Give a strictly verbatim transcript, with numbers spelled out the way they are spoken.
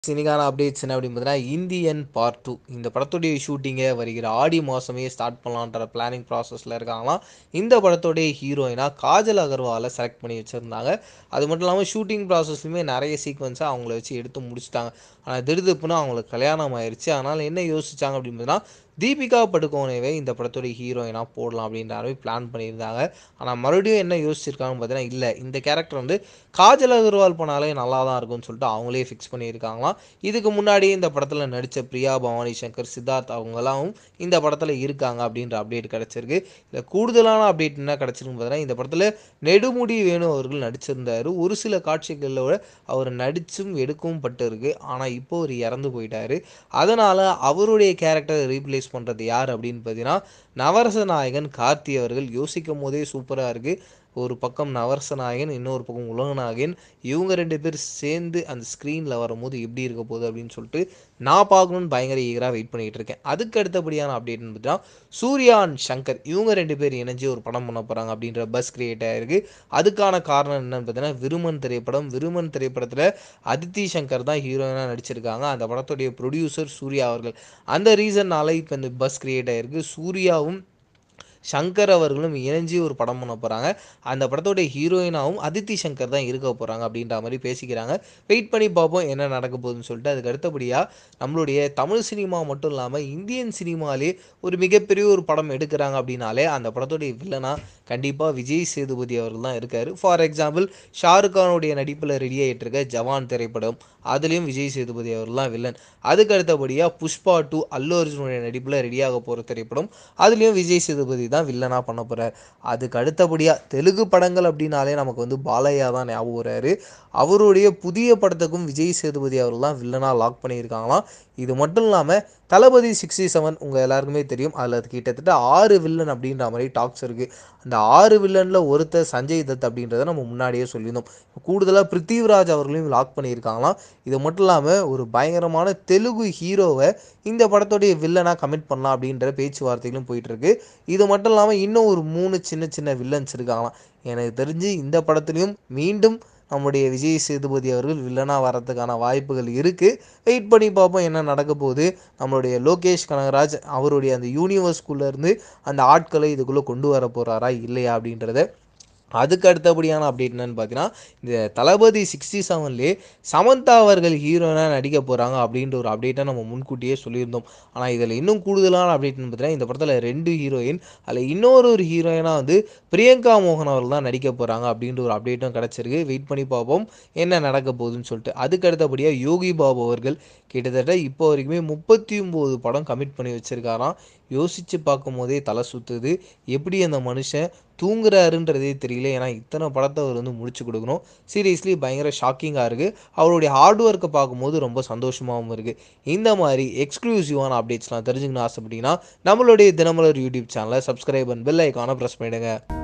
சினிகான updates என்ன அப்படின்னு பார்த்தீங்கன்னா இந்தியன் பார்ட் டூ இந்த படத்துடைய ஷூட்டிங்கை வருகிற ஆடி மாதமே ஸ்டார்ட் பண்ணலான்ற பிளானிங் ப்ராசஸில் இருக்காங்களாம். இந்த படத்துடைய ஹீரோயினாக காஜல் அகர்வாலை செலக்ட் பண்ணி வச்சுருந்தாங்க. அது மட்டும் இல்லாமல் ஷூட்டிங் ப்ராசஸ்லையுமே நிறைய சீக்வன்ஸை அவங்கள வச்சு எடுத்து முடிச்சிட்டாங்க. ஆனால் திடுதிப்புன்னு அவங்களுக்கு கல்யாணம் ஆயிடுச்சு. அதனால் என்ன யோசிச்சாங்க அப்படின்னு பார்த்தீங்கன்னா தீபிகா படுகோனேவை இந்த படத்துடைய ஹீரோயினாக போடலாம் அப்படின்ற மாதிரி பிளான் பண்ணியிருந்தாங்க. ஆனால் மறுபடியும் என்ன யோசிச்சிருக்காங்கன்னு பார்த்தீங்கன்னா இல்லை இந்த கேரக்டர் வந்து காஜல் அகர்வால் பண்ணாலே நல்லா தான் இருக்கும்னு சொல்லிட்டு அவங்களே ஃபிக்ஸ் பண்ணியிருக்காங்களாம். இதுக்கு முன்னாடி இந்த படத்தில் நடித்த பிரியா பவானி சங்கர் சித்தார்த் அவங்களாம் இந்த படத்தில் இருக்காங்க அப்படின்ற அப்டேட் கிடச்சிருக்கு. இதில் கூடுதலான அப்டேட் என்ன கிடச்சிருக்குன்னு பார்த்தீங்கன்னா இந்த படத்தில் நெடுமுடி வேணு அவர்கள் நடிச்சிருந்தார். ஒரு சில காட்சிகளோட அவர் நடிச்சும் எடுக்கவும் பட்டிருக்கு. ஆனால் இப்போ அவர் இறந்து போயிட்டார். அதனால் அவருடைய கேரக்டரை ரீப்ளேஸ் பண்ணுறது யார் அப்படின்னு பார்த்தீங்கன்னா நவரச நாயகன் கார்த்தி அவர்கள். யோசிக்கும் போதே சூப்பராக இருக்குது. ஒரு பக்கம் நவரச நாயகன், இன்னொரு பக்கம் உலகநாயகன், இவங்க ரெண்டு பேர் சேர்ந்து அந்த ஸ்க்ரீனில் வரும்போது எப்படி இருக்க போகுது அப்படின்னு சொல்லிட்டு நான் பார்க்கணுன்னு பயங்கர ஈகராக வெயிட் பண்ணிகிட்டு இருக்கேன். அதுக்கு அடுத்தபடியான அப்டேட்னு பார்த்தீங்கன்னா சூர்யா அண்ட் சங்கர் இவங்க ரெண்டு பேர் இணைஞ்சு ஒரு படம் பண்ண போகிறாங்க அப்படின்ற பஸ் கிரியேட் ஆகிருக்கு. அதுக்கான காரணம் என்னன்னு பார்த்தீங்கன்னா விருமன் திரைப்படம். விருமன் திரைப்படத்தில் அதித்தி சங்கர் தான் ஹீரோயினாக நடிச்சிருக்காங்க. அந்த படத்துடைய ப்ரொடியூசர் சூர்யா அவர்கள். அந்த ரீசன்னால இப்போ இந்த பஸ் கிரியேட் ஆகிருக்கு. சூர்யாவும் சங்கர் அவர்களும் இணைஞ்சி ஒரு படம் பண்ண போகிறாங்க. அந்த படத்தோடைய ஹீரோயினாகவும் அதித்தி சங்கர் தான் இருக்க போகிறாங்க அப்படின்ற மாதிரி பேசிக்கிறாங்க. வெயிட் பண்ணி பார்ப்போம் என்ன நடக்க போகுதுன்னு சொல்லிட்டு. அதுக்கு அடுத்தபடியாக நம்மளுடைய தமிழ் சினிமா மட்டும் இல்லாமல் இந்தியன் சினிமாலே ஒரு மிகப்பெரிய ஒரு படம் எடுக்கிறாங்க அப்படின்னாலே அந்த படத்துடைய வில்லனா கண்டிப்பாக விஜய் சேதுபதி அவர்கள் தான் இருக்கார். ஃபார் எக்ஸாம்பிள் ஷாருக் கானுடைய நடிப்பில் ரெடி ஆகிட்டு இருக்க ஜவான் திரைப்படம், அதுலேயும் விஜய் சேதுபதி அவர்கள் தான் வில்லன். அதுக்கு அடுத்தபடியாக புஷ்பா டூ அல்லு அர்ஜுனுடைய நடிப்பில் ரெடியாக போகிற திரைப்படம், அதுலேயும் விஜய் சேதுபதி தான் வில்லனாக பண்ண போகிறார். அதுக்கு அடுத்தபடியாக தெலுங்கு படங்கள் அப்படின்னாலே நமக்கு வந்து பாலையா தான் ஞாபகம் வர்றாரு. அவருடைய புதிய படத்துக்கும் விஜய் சேதுபதி அவர்கள் தான் வில்லனாக லாக் பண்ணியிருக்காங்களாம். இது மட்டும் இல்லாமல் தளபதி சிக்ஸ்டி செவன் உங்கள் எல்லாருக்குமே தெரியும். அதில் கிட்டத்தட்ட ஆறு வில்லன் அப்படின்ற மாதிரி டாக்ஸ் இருக்குது. அந்த ஆறு வில்லனில் ஒருத்தர் சஞ்சய் தத் அப்படின்றத நம்ம முன்னாடியே சொல்லியிருந்தோம். கூடுதலாக பிருத்திவிராஜ் அவர்களையும் லாக் பண்ணியிருக்காங்களாம். இது மட்டும் இல்லாமல் ஒரு பயங்கரமான தெலுங்கு ஹீரோவை இந்த படத்துடைய வில்லனாக கமிட் பண்ணலாம் அப்படின்ற பேச்சுவார்த்தைகளும் போயிட்டுருக்கு. இது மட்டும் இல்லாமல் இன்னும் ஒரு மூணு சின்ன சின்ன வில்லன்ஸ் இருக்காங்களாம். எனக்கு தெரிஞ்சு இந்த படத்துலையும் மீண்டும் நம்முடைய விஜய் சேதுபதி அவர்கள் வில்லனாக வரதுக்கான வாய்ப்புகள் இருக்குது. வெயிட் பண்ணி பார்ப்போம் என்ன நடக்க போகுது. நம்மளுடைய லோகேஷ் கனகராஜ் அவருடைய அந்த யூனிவர்ஸ்குள்ளேருந்து அந்த ஆட்களை இதுக்குள்ளே கொண்டு வர போகிறாரா இல்லையா அப்படின்றத. அதுக்கு அடுத்தபடியான அப்டேட் என்னன்னு பார்த்தீங்கன்னா இந்த தளபதி சிக்ஸ்டி செவன்லேயே சமந்தா அவர்கள் ஹீரோயினாக நடிக்க போகிறாங்க அப்படின்ற ஒரு அப்டேட்டை நம்ம முன்கூட்டியே சொல்லியிருந்தோம். ஆனால் இதில் இன்னும் கூடுதலான அப்டேட்னு பார்த்தீங்கன்னா இந்த படத்தில் ரெண்டு ஹீரோயின், அதில் இன்னொரு ஒரு ஹீரோயினாக வந்து பிரியங்கா மோகன் அவர்கள் தான் நடிக்க போகிறாங்க அப்படின்ற ஒரு அப்டேட்டும் கிடச்சிருக்கு. வெயிட் பண்ணி பார்ப்போம் என்ன நடக்க போகுதுன்னு சொல்லிட்டு. அதுக்கு அடுத்தபடியாக யோகி பாபு அவர்கள் கிட்டத்தட்ட இப்போ வரைக்குமே முப்பத்தி ஒம்பது படம் கமிட் பண்ணி வச்சுருக்காராம். யோசித்து பார்க்கும் போதே தலை சுற்றுது. எப்படி அந்த மனுஷன் தூங்குறாருன்றதே தெரியல. ஏன்னா இத்தனை படத்தை அவர் வந்து முடிச்சு கொடுக்கணும். சீரியஸ்லி பயங்கர ஷாக்கிங்காக இருக்குது. அவருடைய ஹார்ட் ஒர்க்கை பார்க்கும்போது ரொம்ப சந்தோஷமாகவும் இருக்குது. இந்த மாதிரி எக்ஸ்க்ளூசிவான அப்டேட்ஸ்லாம் தெரிஞ்சுக்கணும்னு ஆசைப்பட்டீங்கன்னா நம்மளுடைய தினமலர் யூடியூப் சேனலை சப்ஸ்கிரைப் அண்ட் பெல் ஐக்கானை ப்ரெஸ் பண்ணிடுங்க.